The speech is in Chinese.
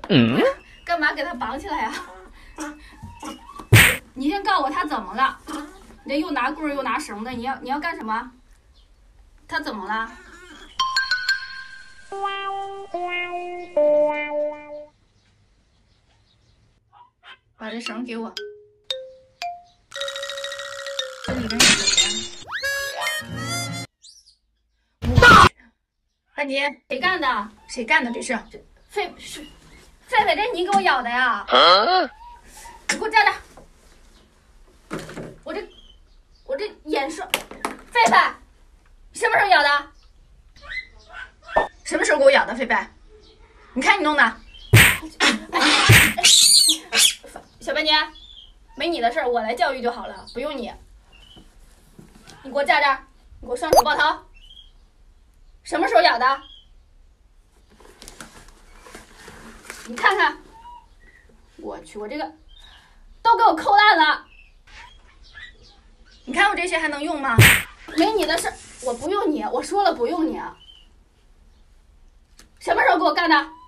干嘛给它绑起来呀？你先告诉我它怎么了？你这又拿棍儿又拿绳的，你要干什么？它怎么了？把这绳给我。这里边有谁呀？ 安妮， 谁干的？ 谁干的？这是狒，这你给我咬的呀？你给我站着！我这眼霜，狒，什么时候咬的？ 什么时候给我咬的？狒狒，你看你弄的。 小白年，没你的事儿，我来教育就好了，不用你。你给我站这儿，你给我双手抱头。什么时候咬的？你看看，我去，我这个都给我抠烂了。 你看我这些还能用吗？ 没你的事，我不用你，我说了不用你。什么时候给我干的？